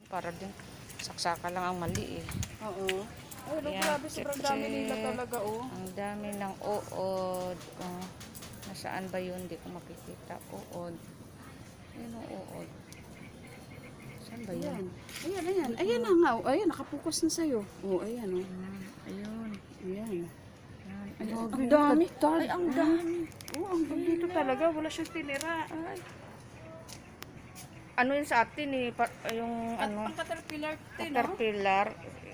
Para din saksaka lang ang mali eh. Oo. Ay, Ayan, grabe, sobrang dami nila talaga, oh. Ang dami ng uod. Oh. Nasaan ba yun? Hindi ko makikita. Uod. Ayan ang uod. Saan ba yun? Ayan. Ayan. Ayan na nga. Ayan, nakapokus na sa'yo. Oh, ayan, oh. Ayun. Ayan. Ay, ang dami. Ay, ang dami. Oh, ang dito talaga. Wala siyang tinira. Ay. Ano yun sa atin eh? Yung ano? Ang caterpillar, no? Caterpillar.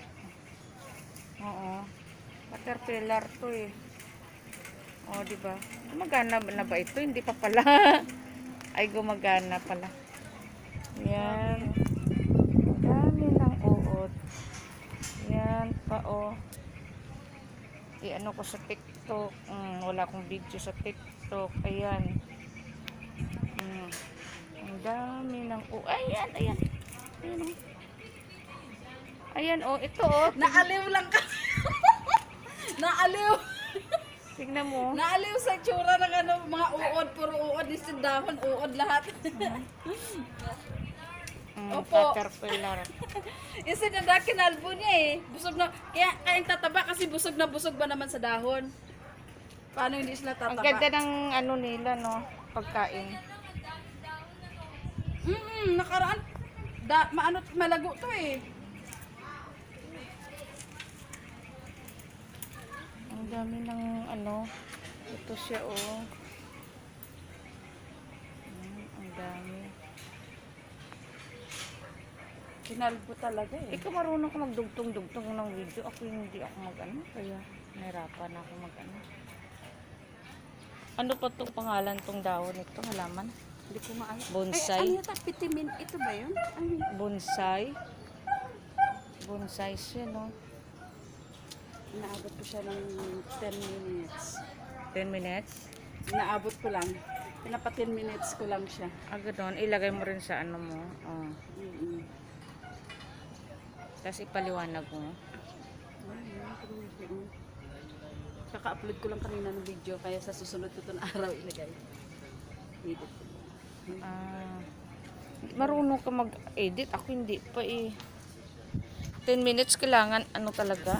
Oo. Caterpillar to eh. Oh, di ba? Gumagana na ba ito? Hindi pa pala. Ay, gumagana pala. Yan. Ang dami ng uod. Yan pa, oh. I-ano ko sa TikTok. Wala akong video sa TikTok. Ayan. Ang dami ng uod. Ayan, ayan. Ayan, oh. Ayan, oh. Ito, oh. Naaliw lang ka. Naaliw. Tignan mo. Naaliw sa tsura ng ano, mga uod. Puro uod. Isang dahon, uod lahat. Opo. Caterpillar. Isa na kinalbo niya eh. Busog na. Kaya kayang tataba kasi busog na busog ba naman sa dahon. Paano hindi sila tataba? Ang ganda ng ano nila, no? Pagkain. Nakaraan. Maano, malago to eh. Ang dami ng ano. Ito siya, oh. Ang dami. Kinalbo talaga eh. Ikaw marunong ka magdugtong-dugtong ng video. Ako hindi ako mag-ano. Kaya nahirapan ako mag-ano. Ano pa itong pangalan tong dahon nito? Halaman? Hindi ko maalam. Bonsai? Ano yata? Pitimin. Ito ba yun? Ay, Bonsai? Bonsai siya, no? inaabot ko siya ng 10 minutes. 10 minutes? Inaabot ko lang. Pinapa 10 minutes ko lang siya. Doon. Ilagay mo rin sa ano mo. Oh. Tapos ipaliwanag mo. Kaka-upload ko lang kanina ng video. Kaya sa susunod ko itong araw ilagay. Edit. Marunong ka mag-edit. Ako hindi pa eh. 10 minutes kailangan ano talaga.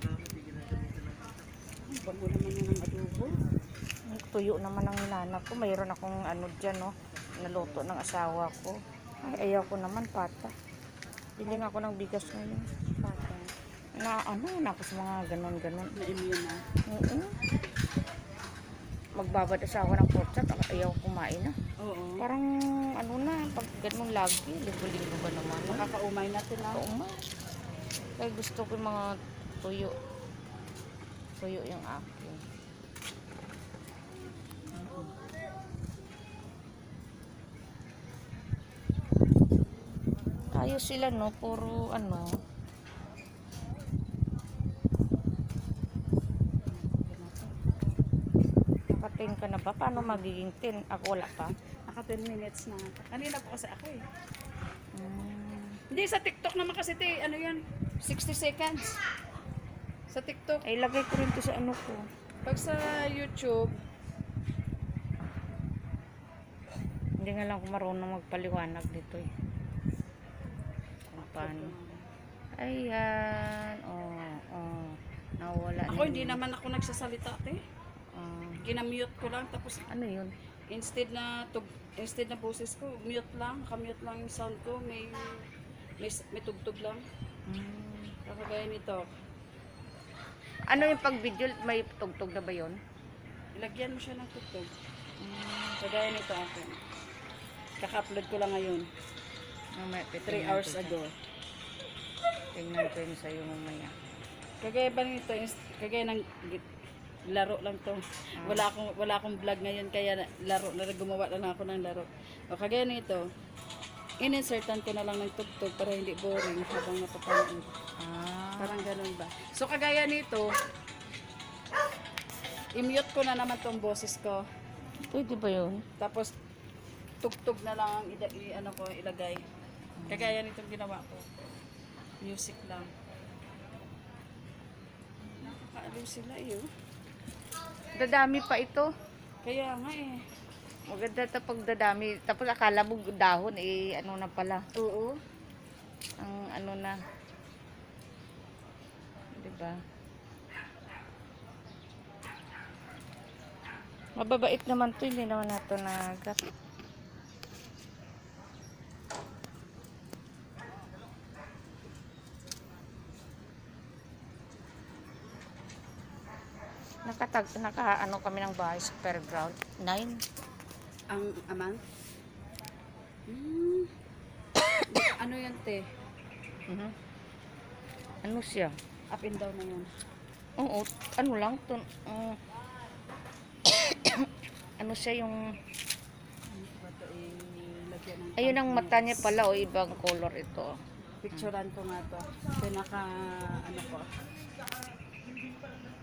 Bago naman yan ang adobo. Tuyo naman ang nana ko. Mayroon akong ano dyan, no? Naluto ng asawa ko. Ay, ayaw ko naman pata. Biling ako ng bigas ngayon. Pata. Na ano, na ako sa mga ganon-ganon. Na-immune na. Magbabad asawa ng pork chop. Ayaw kumain na. Oo. Parang ano na, pag ganun lagi. Linggo-linggo ba naman? Nakakaumay natin na. Oo ma. Kaya gusto ko yung mga tuyo. Tuyo yung akin. Ayos sila, no? Puro ano. Naka-10 ka na ba? Paano magiging 10? Ako wala pa. Naka 10 minutes na. Kanina po kasi ako eh. Hindi, sa TikTok naman kasi ano yun, 60 seconds. Sa TikTok. Ay, lagay ko rin to sa ano ko. Pag sa YouTube, Hindi nga lang ako marunong magpaliwanag dito eh. Kung paano. Ayan. Oh. Nawala ako hindi naman ako nagsasalita eh. Ginamute ko lang tapos Ano yun? instead na boses ko, mute lang, naka-mute lang yung sound ko, may tugtog lang. Kagaya nito. Ano yung pag-video? May tugtog na ba yun? Ilagyan mo siya ng tugtog. Kagaya nito akin. Kaka-upload ko lang ngayon. 3 hours ago. Tingnan ko yun sa'yo mamaya. Kagaya ba nito, kagaya ng laro lang to. Wala akong vlog ngayon kaya laro na gumawa lang ako ng laro. O kagaya nito, in-insertan ko na lang ng tugtog para hindi boring habang napapanood. Parang ganun ba? So kagaya nito, i-mute ko na naman tong boses ko. Pwede ba yun? Tapos tugtog na lang ang ilagay. Kagaya nitong ginawa ko. Music lang. Nakakaaliw sila eh. Dadami pa ito. Kaya nga eh. Maganda ito pag dadami. Tapos akala mo dahon eh ano na pala. Oo. Ang ano na. Diba? Mababait naman to, hindi naman nato nagat. Naka kami ng bahay sa fairground. 9. Ang amount? Ano yan, te? Mhm. Ano siya? Up and down na yan. Oo, ano lang to. Ano siya yung Ano ba ito? Ilagyan ng ayun ang mata niya pala o ibang color ito. picturean ko nga to. Pinaka, ano ko.